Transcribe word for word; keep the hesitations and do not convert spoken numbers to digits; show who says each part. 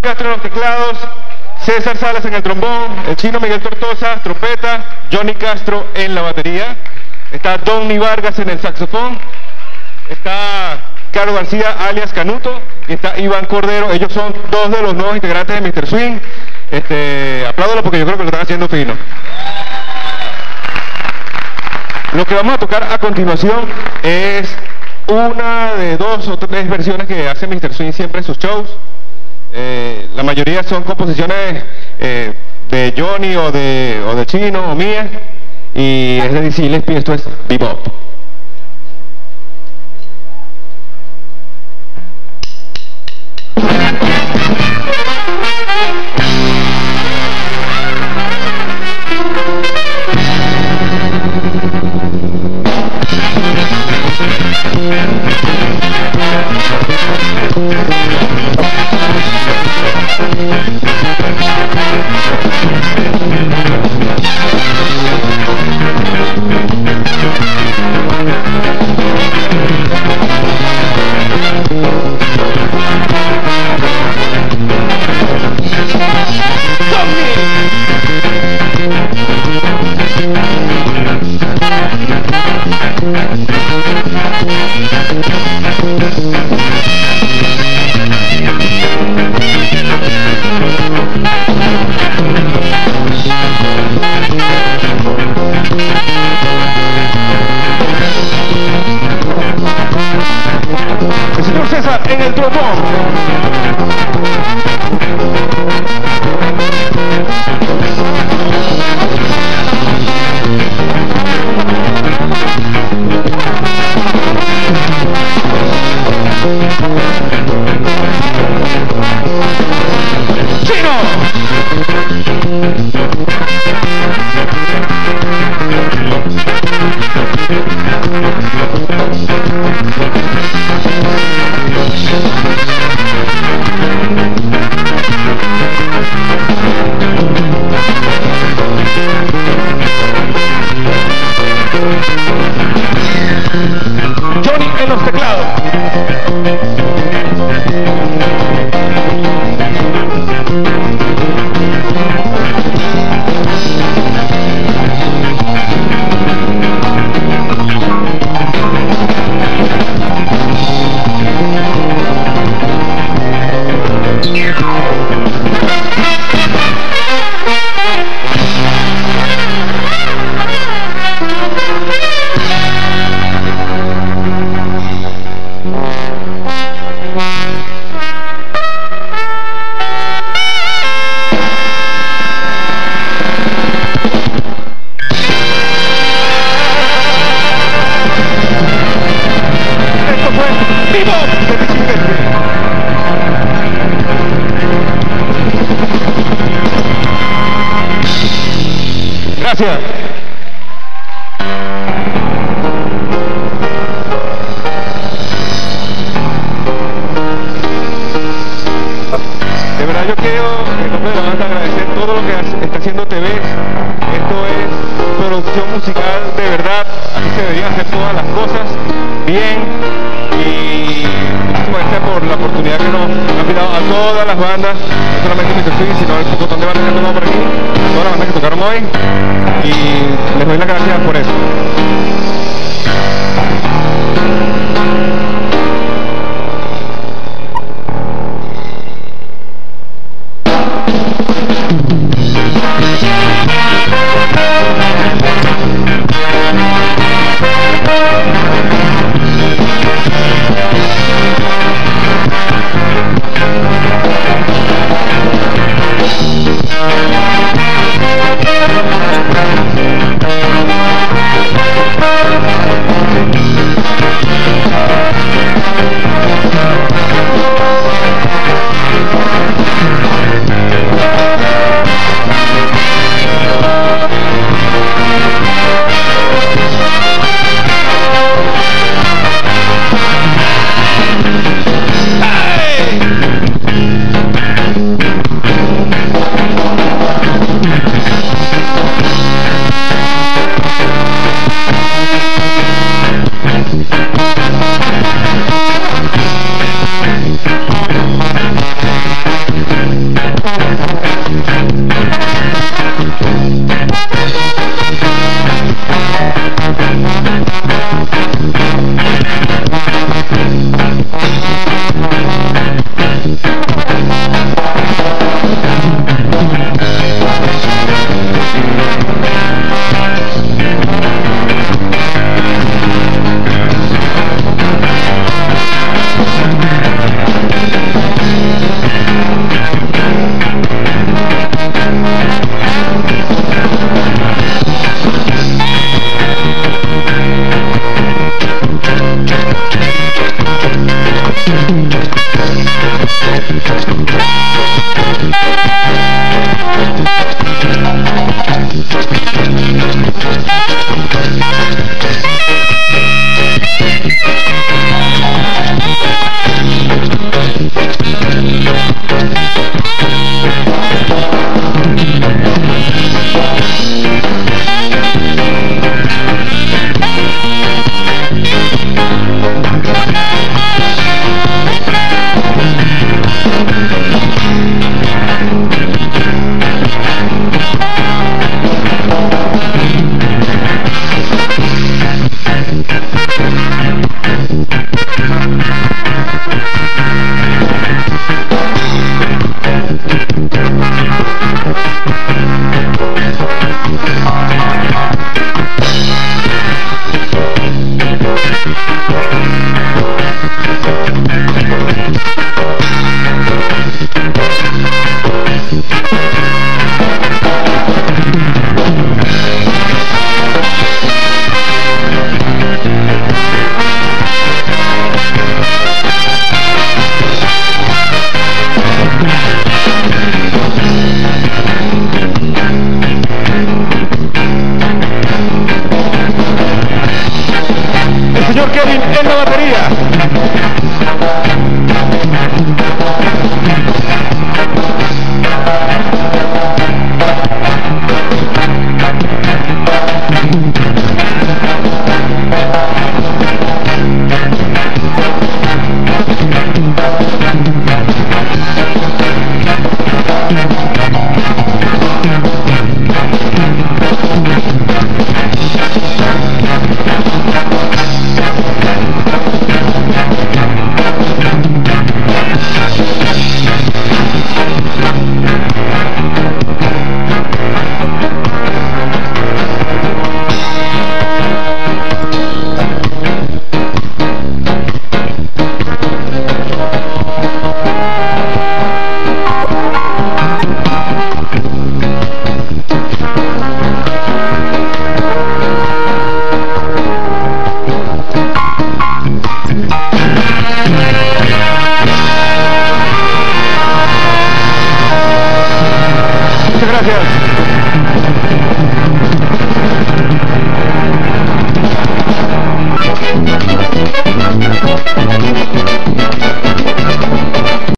Speaker 1: Castro en los teclados, César Salas en el trombón, el chino Miguel Tortosa, trompeta, Johnny Castro en la batería, está Donny Vargas en el saxofón, está Carlos García alias Canuto y está Iván Cordero. Ellos son dos de los nuevos integrantes de míster Swing. Este, apláudalo porque yo creo que lo están haciendo fino. Lo que vamos a tocar a continuación es una de dos o tres versiones que hace míster Swing siempre en sus shows. Eh, la mayoría son composiciones eh, de Johnny o de, o de Chino o mía, y es de Dizzy Gillespie. Esto es bebop. El señor César en el trombón. Chino. Johnny en los teclados. Gracias. De verdad yo quiero, en nombre de la banda, agradecer todo lo que hace, está haciendo T V. Esto es producción musical de verdad. Así se deberían hacer todas las cosas bien. Y muchísimas gracias por la oportunidad que nos han brindado a todas las bandas, no solamente míster Swing, sino el montón de bandas que han tocado por aquí, todas las bandas que tocaron hoy, y les doy las gracias por eso.